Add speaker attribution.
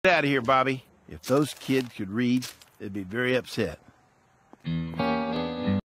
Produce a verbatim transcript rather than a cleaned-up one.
Speaker 1: Get out of here, Bobby. If those kids could read, they'd be very upset.